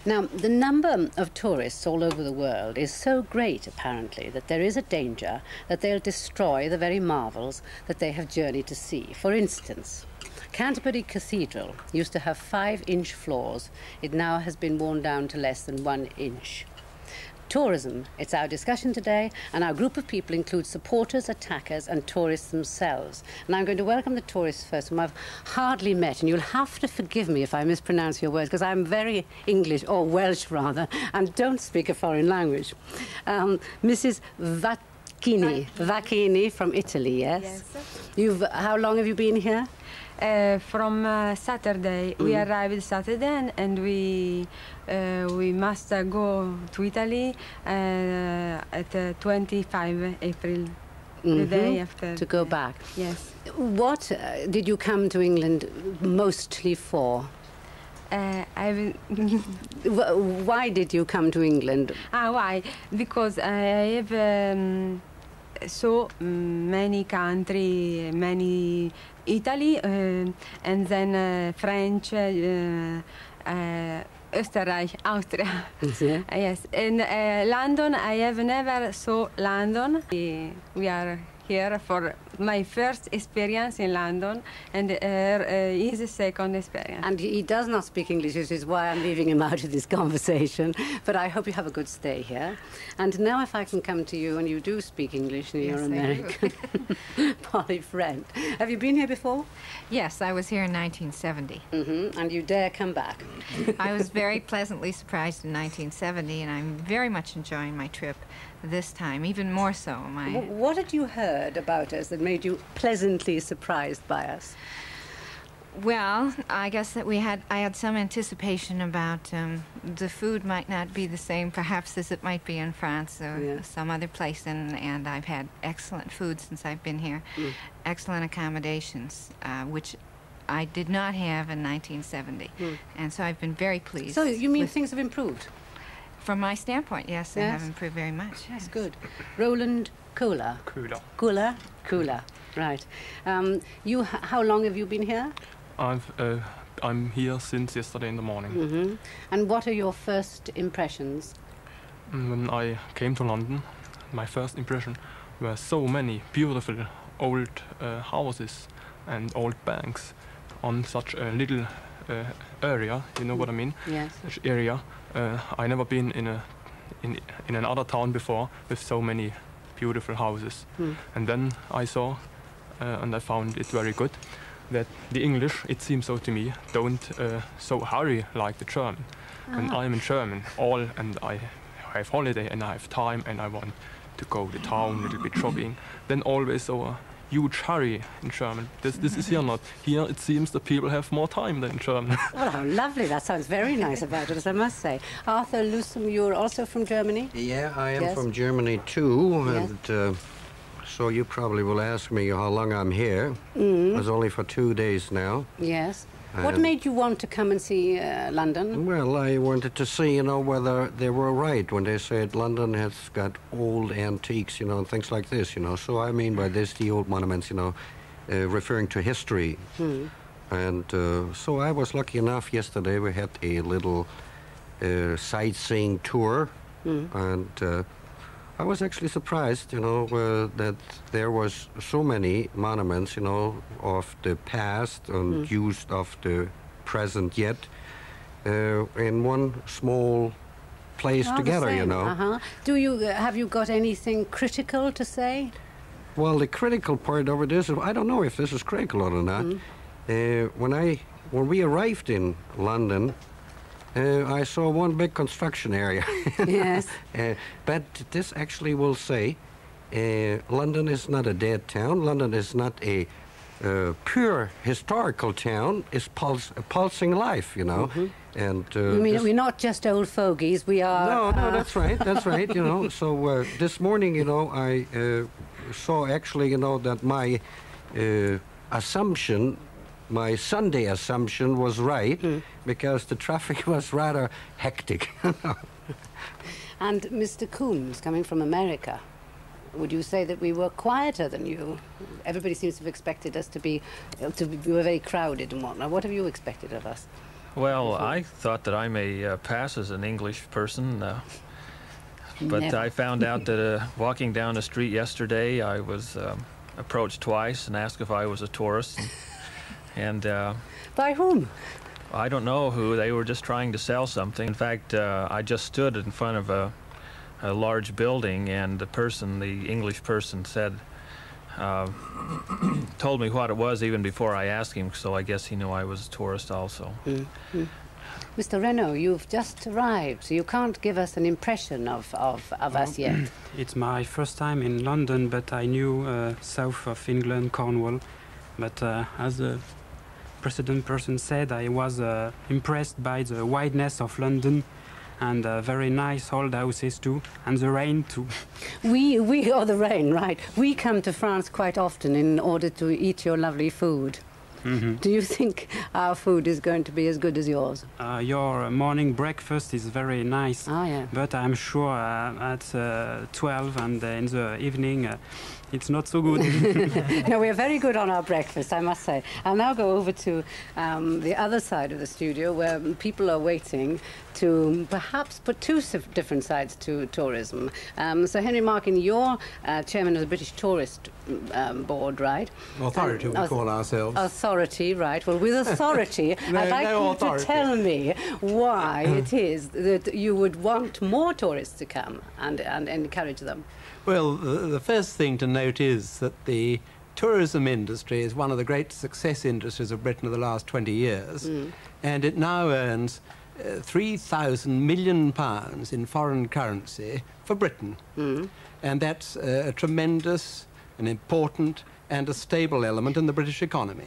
Now, the number of tourists all over the world is so great, apparently, that there is a danger that they'll destroy the very marvels that they have journeyed to see. For instance, Canterbury Cathedral used to have 5-inch floors. It now has been worn down to less than 1 inch. Tourism, it's our discussion today, and our group of people includes supporters, attackers and tourists themselves. And I'm going to welcome the tourists first, whom I've hardly met, and you'll have to forgive me if I mispronounce your words, because I'm very English, or Welsh rather, and don't speak a foreign language. Mrs. Vacchini from Italy, yes? Yes. How long have you been here? From Saturday. We arrived Saturday, and we must go to Italy at 25 April, the day after. To go back? Yes. What did you come to England mostly for? Why did you come to England? Why? Because I have so many countries, many Italy, and then French, Österreich, Austria. Yeah. Yes, and London, I have never saw London. We are here for my first experience in London, and his second experience. And he does not speak English, which is why I'm leaving him out of this conversation. But I hope you have a good stay here. And now if I can come to you, and you do speak English, and you're American. Polly Friend. Have you been here before? Yes, I was here in 1970. And you dare come back? I was very pleasantly surprised in 1970, and I'm very much enjoying my trip this time, even more so. What had you heard about us that made you pleasantly surprised by us? Well, I guess that I had some anticipation about the food might not be the same, perhaps, as it might be in France or some other place, and I've had excellent food since I've been here, excellent accommodations, which I did not have in 1970, and so I've been very pleased. So you mean things have improved? From my standpoint, yes, they have improved very much. That's good. Roland Kula. Kula. Right. How long have you been here? I'm here since yesterday in the morning. And what are your first impressions? When I came to London, my first impression were so many beautiful old houses and old banks on such a little area. You know what I mean? Yes. Such area. I never been in another town before with so many beautiful houses. And then I saw, and I found it very good, that the English, it seems so to me, don't so hurry like the German. When I'm in German, and I have holiday and I have time and I want to go to town, a little bit shopping, then always so a huge hurry in German. This is here not. Here it seems that people have more time than in German. Well, how lovely. That sounds very nice about it, I must say. Arthur Lusum, you're also from Germany? Yeah, I am from Germany too. Yes. And so you probably will ask me how long I'm here. It was only for 2 days now. Yes. What made you want to come and see London? Well, I wanted to see, whether they were right when they said London has got old antiques, and things like this, So I mean by this the old monuments, referring to history. And so I was lucky enough yesterday. We had a little sightseeing tour, and I was actually surprised, that there was so many monuments, of the past and used of the present yet, in one small place together, Have you got anything critical to say? Well, the critical part over this, I don't know if this is critical or not. When we arrived in London, I saw one big construction area. Yes. But this actually will say, London is not a dead town. London is not a pure historical town. It's pulsing life, And you mean we're not just old fogies? We are. No, that's right. That's right. So this morning, I saw actually, that my assumption. My Sunday assumption was right, because the traffic was rather hectic. And Mr. Coombs, coming from America, would you say that we were quieter than you? Everybody seems to have expected us to be we were very crowded and whatnot. What have you expected of us? Well, I thought that I may pass as an English person, but Never. I found out that walking down the street yesterday, I was approached twice and asked if I was a tourist. And By whom? I don't know who. They were just trying to sell something. In fact, I just stood in front of a large building, and the English person said, told me what it was even before I asked him, so I guess he knew I was a tourist also. Mr. Renault, you've just arrived, so you can't give us an impression of us yet. It's my first time in London, but I knew south of England, Cornwall. But as the precedent person said, I was impressed by the wideness of London, and very nice old houses too, and the rain too. The rain, right. We come to France quite often in order to eat your lovely food. Do you think our food is going to be as good as yours? Your morning breakfast is very nice, yeah. But I'm sure at 12 and in the evening it's not so good. No, we're very good on our breakfast, I must say. I'll now go over to the other side of the studio where people are waiting to perhaps put two different sides to tourism. So Henry Markin, you're chairman of the British Tourist Board, right? Authority, we call ourselves. Authority, right. Well, with authority, I'd like you to tell me why it is that you would want more tourists to come and encourage them. Well, the first thing to note is that the tourism industry is one of the great success industries of Britain of the last 20 years, and it now earns £3,000 million in foreign currency for Britain. And that's a tremendous, an important and a stable element in the British economy.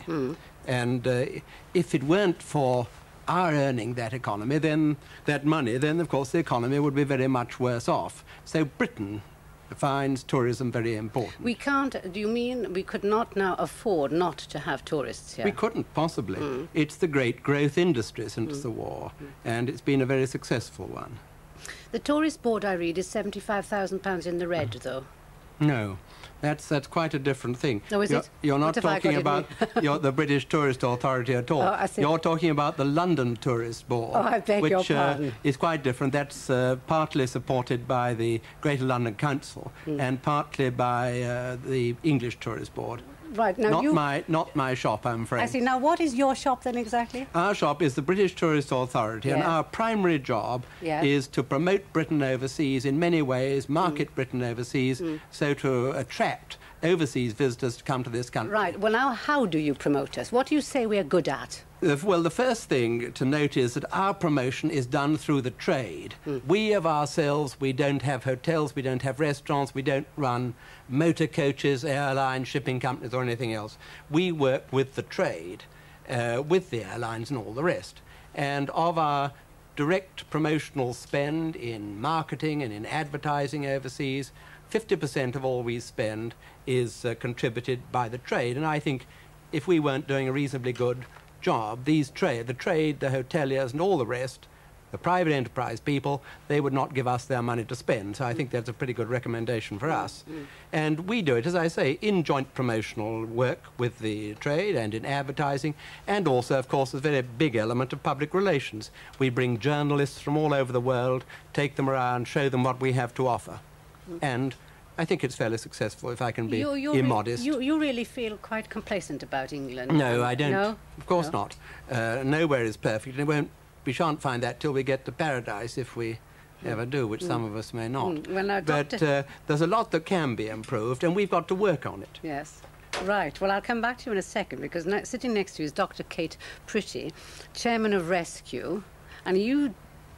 And if it weren't for our earning that economy, then that money, then of course the economy would be very much worse off. So Britain finds tourism very important. We can't, do you mean we could not now afford not to have tourists here? We couldn't possibly. It's the great growth industry since the war, and it's been a very successful one. The tourist board, I read, is £75,000 in the red, though. No, that's quite a different thing. Oh, is it? You're not talking about the British Tourist Authority at all. Oh, I see. You're talking about the London Tourist Board, Oh, I beg your pardon. Is quite different. That's partly supported by the Greater London Council and partly by the English Tourist Board. Right, now not my shop, I'm afraid. I see. Now, what is your shop then exactly? Our shop is the British Tourist Authority, and our primary job is to promote Britain overseas in many ways, market Britain overseas, so to attract overseas visitors to come to this country. Right. Well, now, how do you promote us? What do you say we're good at? Well, the first thing to note is that our promotion is done through the trade. We of ourselves, we don't have hotels, we don't have restaurants, we don't run motor coaches, airlines, shipping companies or anything else. We work with the trade, with the airlines and all the rest. And of our direct promotional spend in marketing and in advertising overseas, 50% of all we spend is contributed by the trade. And I think if we weren't doing a reasonably good job, the trade, the hoteliers and all the rest, the private enterprise people, they would not give us their money to spend. So I think that's a pretty good recommendation for us. And we do it, as I say, in joint promotional work with the trade and in advertising, and also, of course, a very big element of public relations. We bring journalists from all over the world, take them around, show them what we have to offer. And I think it's fairly successful, if I can be immodest. You really feel quite complacent about England? No, I don't. No? Of course not. Nowhere is perfect, and we shan't find that till we get to paradise, if we ever do, which some of us may not. Well, now, but there's a lot that can be improved, and we've got to work on it. Yes. Right. Well, I'll come back to you in a second, because sitting next to you is Dr. Kate Pretty, Chairman of Rescue, and you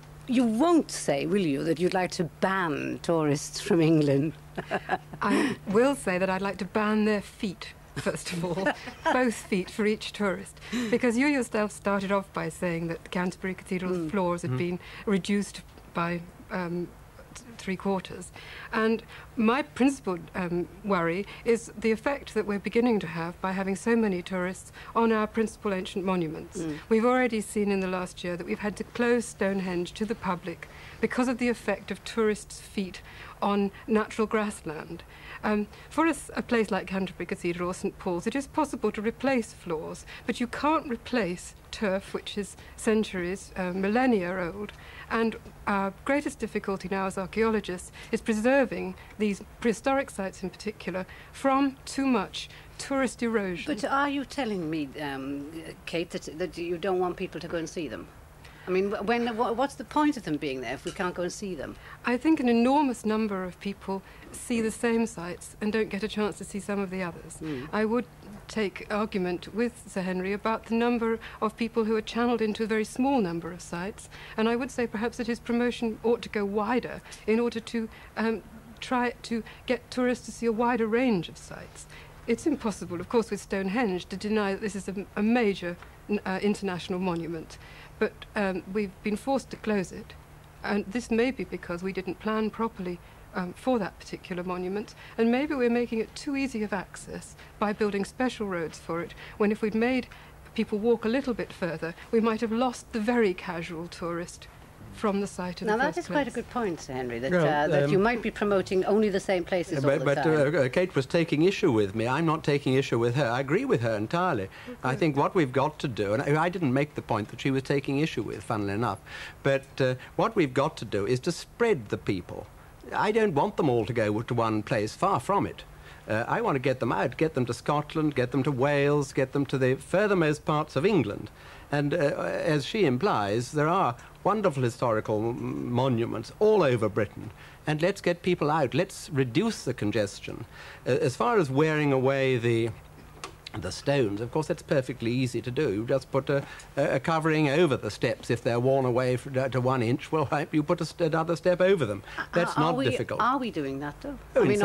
won't say, will you, that you'd like to ban tourists from England? I will say that I'd like to ban their feet, first of all, both feet for each tourist. Because you yourself started off by saying that Canterbury Cathedral's floors had been reduced by 3/4. And my principal worry is the effect that we're beginning to have by having so many tourists on our principal ancient monuments. We've already seen in the last year that we've had to close Stonehenge to the public because of the effect of tourists' feet on natural grassland. For a place like Canterbury Cathedral or St Paul's, it is possible to replace floors, but you can't replace turf which is centuries, millennia old. And our greatest difficulty now as archaeologists is preserving these prehistoric sites in particular from too much tourist erosion. But are you telling me, Kate, that you don't want people to go and see them? I mean, what's the point of them being there if we can't go and see them? I think an enormous number of people see the same sites and don't get a chance to see some of the others. I would take argument with Sir Henry about the number of people who are channeled into a very small number of sites, and I would say perhaps that his promotion ought to go wider in order to try to get tourists to see a wider range of sites. It's impossible, of course, with Stonehenge to deny that this is a major international monument, but we've been forced to close it, and this may be because we didn't plan properly for that particular monument, and maybe we're making it too easy of access by building special roads for it, when if we'd made people walk a little bit further, we might have lost the very casual tourist from the site in the first place. Now that is quite a good point, Sir Henry, that, that you might be promoting only the same places all the time. But Kate was taking issue with me. I'm not taking issue with her. I agree with her entirely. Okay. I think what we've got to do, and I didn't make the point that she was taking issue with, funnily enough, but what we've got to do is to spread the people. I don't want them all to go to one place, far from it. I want to get them out, get them to Scotland, get them to Wales, get them to the furthermost parts of England. And as she implies, there are wonderful historical monuments all over Britain. And let's get people out. Let's reduce the congestion. As far as wearing away the stones, of course, that's perfectly easy to do. You just put a covering over the steps. If they're worn away to 1 inch, well, you put another step over them. That's not difficult. Are we doing that, though? Oh, in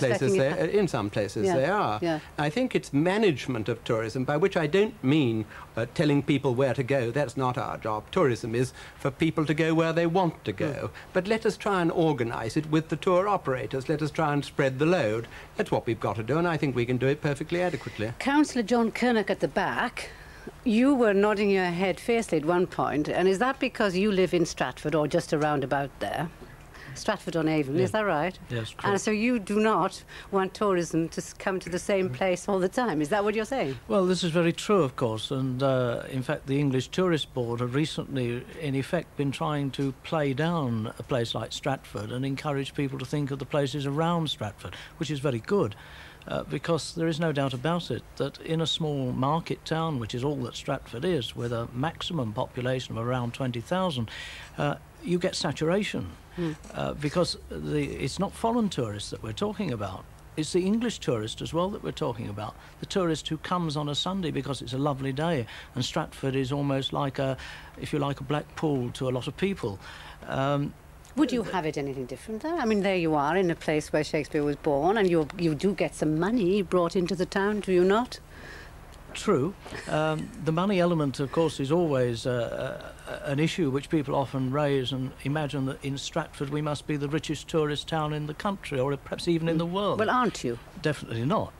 some places they are. Yeah. I think it's management of tourism, by which I don't mean telling people where to go. That's not our job. Tourism is for people to go where they want to go. But let us try and organise it with the tour operators. Let us try and spread the load. That's what we've got to do, and I think we can do it perfectly adequately. Councillor John Kernock at the back, you were nodding your head fiercely at one point, and is that because you live in Stratford or just around about there? Stratford-on-Avon, is that right? Yes, true. And so you do not want tourism to come to the same place all the time, is that what you're saying? Well, this is very true, of course, and in fact the English Tourist Board have recently, in effect, been trying to play down a place like Stratford and encourage people to think of the places around Stratford, which is very good. Because there is no doubt about it that in a small market town, which is all that Stratford is, with a maximum population of around 20,000, you get saturation. Because it's not foreign tourists that we're talking about. It's the English tourist as well that we're talking about. The tourist who comes on a Sunday because it's a lovely day, and Stratford is almost like if you like, a Blackpool to a lot of people. Would you have it anything different there? I mean, there you are in a place where Shakespeare was born, and you do get some money brought into the town, do you not? True. The money element, of course, is always an issue which people often raise and imagine that in Stratford we must be the richest tourist town in the country, or perhaps even in the world. Well, aren't you? Definitely not.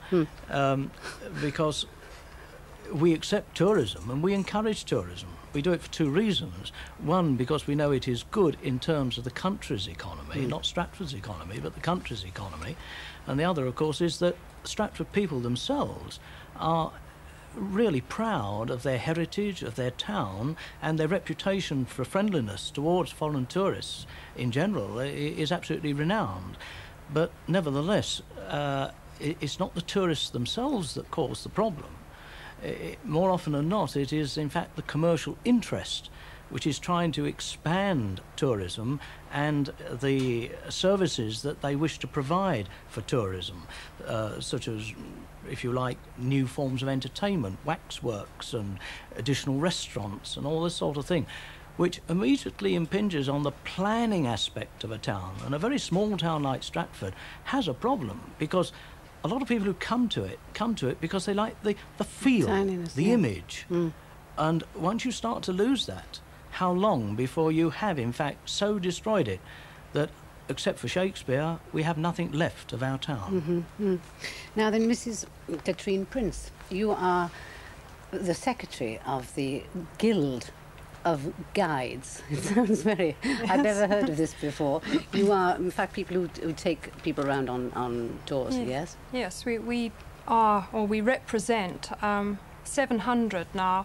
Because we accept tourism and we encourage tourism. We do it for two reasons. One, because we know it is good in terms of the country's economy, not Stratford's economy, but the country's economy. And the other, of course, is that Stratford people themselves are really proud of their heritage, of their town, and their reputation for friendliness towards foreign tourists in general is absolutely renowned. But nevertheless, it's not the tourists themselves that cause the problem. More often than not, it is in fact the commercial interest which is trying to expand tourism and the services that they wish to provide for tourism, such as, if you like, new forms of entertainment, waxworks and additional restaurants and all this sort of thing, which immediately impinges on the planning aspect of a town. And a very small town like Stratford has a problem, because a lot of people who come to it because they like the feel, the image. And once you start to lose that, how long before you have, in fact, so destroyed it that, except for Shakespeare, we have nothing left of our town? Now then, Mrs. Katrine Prince, you are the secretary of the Guild of Guides. It sounds very... I've never heard of this before. You are, in fact, people who take people around on tours, yes? Yes, we are, or we represent 700 now,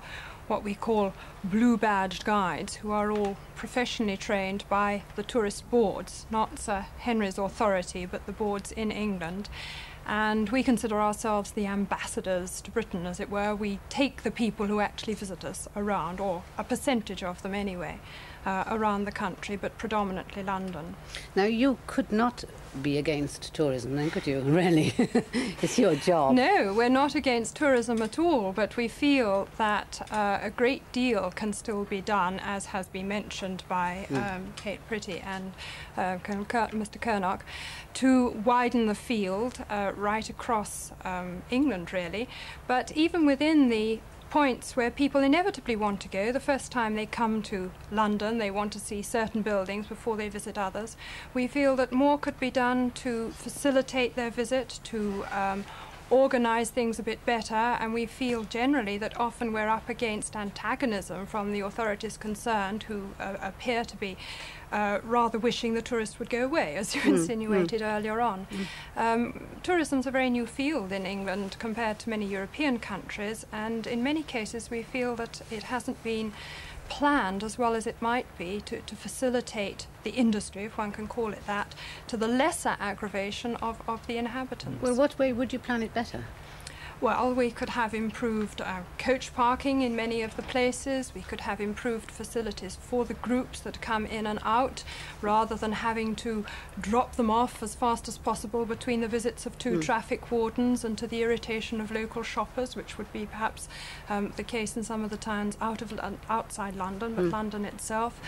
what we call blue-badged guides, who are all professionally trained by the tourist boards, not Sir Henry's authority, but the boards in England. And we consider ourselves the ambassadors to Britain, as it were. We take the people who actually visit us around, or a percentage of them anyway, around the country, but predominantly London. Now, you could not be against tourism then, could you? Really? It's your job. No, we're not against tourism at all, but we feel that a great deal can still be done, as has been mentioned by Kate Pretty and Mr. Kernock, to widen the field right across England, really. But even within the points where people inevitably want to go, the first time they come to London, they want to see certain buildings before they visit others. We feel that more could be done to facilitate their visit, to organise things a bit better, and we feel generally that often we're up against antagonism from the authorities concerned, who appear to be rather wishing the tourists would go away, as you insinuated earlier on. Tourism's a very new field in England compared to many European countries, and in many cases we feel that it hasn't been planned as well as it might be to facilitate the industry, if one can call it that, to the lesser aggravation of the inhabitants. Well, what way would you plan it better? Well, we could have improved coach parking in many of the places. We could have improved facilities for the groups that come in and out, rather than having to drop them off as fast as possible between the visits of two traffic wardens, and to the irritation of local shoppers, which would be perhaps the case in some of the towns outside London, but London itself.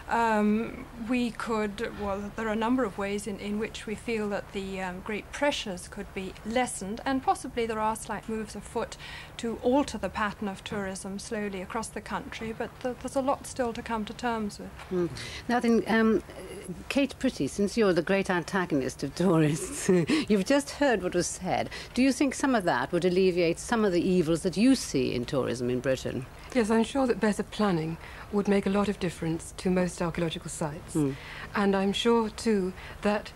We could, well, there are a number of ways in which we feel that the great pressures could be lessened, and possibly there are slight moves afoot to alter the pattern of tourism slowly across the country, but there's a lot still to come to terms with. Now then, Kate Pretty, since you're the great antagonist of tourists, you've just heard what was said. Do you think some of that would alleviate some of the evils that you see in tourism in Britain? Yes, I'm sure that better planning would make a lot of difference to most archaeological sites. And I'm sure, too, that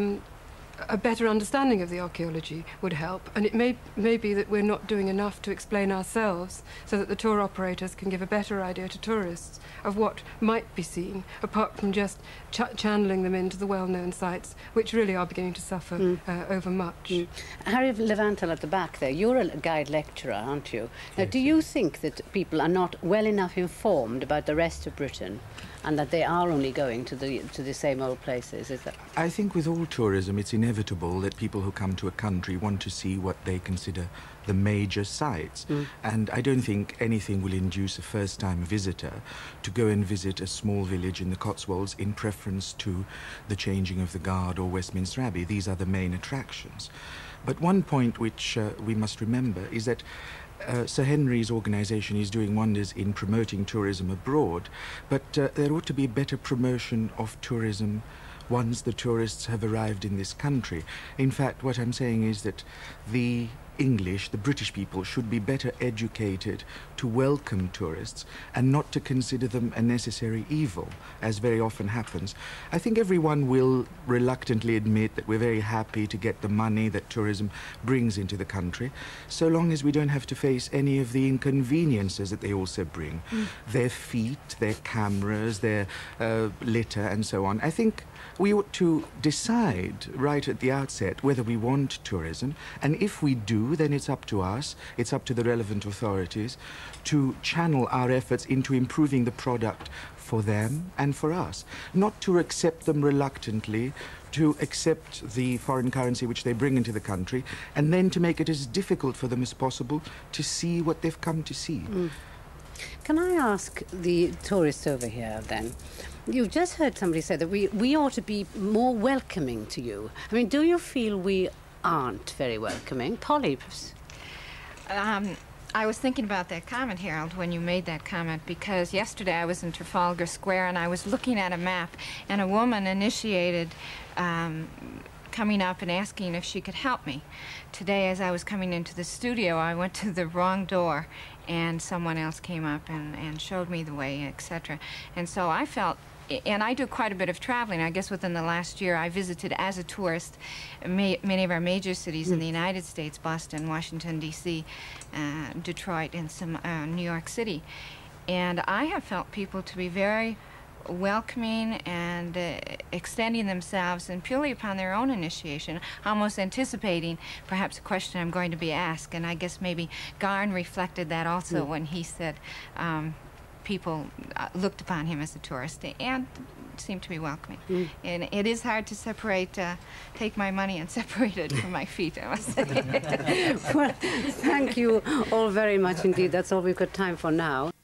a better understanding of the archaeology would help. And it may be that we're not doing enough to explain ourselves, so that the tour operators can give a better idea to tourists of what might be seen, apart from just channeling them into the well-known sites, which really are beginning to suffer overmuch. Harry Levantal at the back there, you're a guide lecturer, aren't you? Now, do you think that people are not well enough informed about the rest of Britain, and that they are only going to the same old places? Is that? I think with all tourism, it's inevitable that people who come to a country want to see what they consider the major sites. And I don't think anything will induce a first-time visitor to go and visit a small village in the Cotswolds in preference to the changing of the Guard or Westminster Abbey. These are the main attractions. But one point which we must remember is that Sir Henry's organisation is doing wonders in promoting tourism abroad, but there ought to be better promotion of tourism once the tourists have arrived in this country. In fact, what I'm saying is that the English, the British people, should be better educated to welcome tourists and not to consider them a necessary evil, as very often happens. I think everyone will reluctantly admit that we're very happy to get the money that tourism brings into the country, so long as we don't have to face any of the inconveniences that they also bring. Their feet, their cameras, their litter and so on. I think we ought to decide right at the outset whether we want tourism, and if we do, then it's up to us, it's up to the relevant authorities to channel our efforts into improving the product for them and for us, not to accept them reluctantly, to accept the foreign currency which they bring into the country, and then to make it as difficult for them as possible to see what they've come to see. Can I ask the tourists over here then? You've just heard somebody say that we ought to be more welcoming to you. I mean, do you feel we aren't very welcoming? Polly? I was thinking about that comment, Harold, when you made that comment, because yesterday I was in Trafalgar Square and I was looking at a map, and a woman initiated coming up and asking if she could help me. Today, as I was coming into the studio, I went to the wrong door, and someone else came up and showed me the way, etc. And so I felt and I do quite a bit of traveling. I guess within the last year, I visited as a tourist many of our major cities in the United States: Boston, Washington, D.C., Detroit, and some New York City. And I have felt people to be very welcoming and extending themselves, and purely upon their own initiation, almost anticipating perhaps a question I'm going to be asked. And I guess maybe Garn reflected that also when he said people looked upon him as a tourist and seemed to be welcoming. And it is hard to separate, take my money and separate it from my feet, I must say. Well, thank you all very much indeed. That's all we've got time for now.